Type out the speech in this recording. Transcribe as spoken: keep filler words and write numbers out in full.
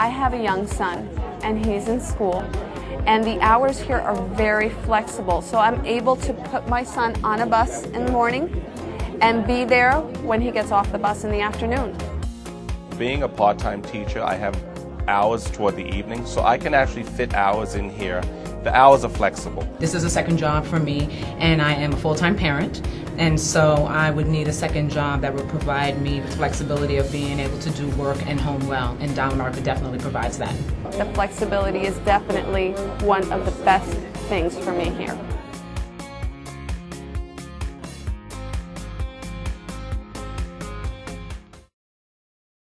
I have a young son and he's in school, and the hours here are very flexible, so I'm able to put my son on a bus in the morning and be there when he gets off the bus in the afternoon. Being a part-time teacher, I have hours toward the evening, so I can actually fit hours in here. The hours are flexible. This is a second job for me, and I am a full-time parent, and so I would need a second job that would provide me the flexibility of being able to do work and home well, and Darwin Arca definitely provides that. The flexibility is definitely one of the best things for me here.